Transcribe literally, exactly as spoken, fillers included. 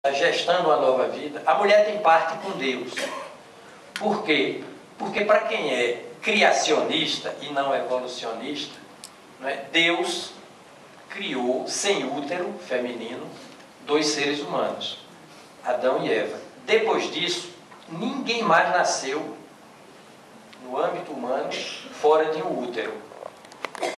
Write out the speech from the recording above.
gestando uma nova vida, a mulher tem parte com Deus. Por quê? Porque para quem é criacionista e não evolucionista, né, Deus criou sem útero feminino dois seres humanos, Adão e Eva. Depois disso, ninguém mais nasceu no âmbito humano fora de um útero.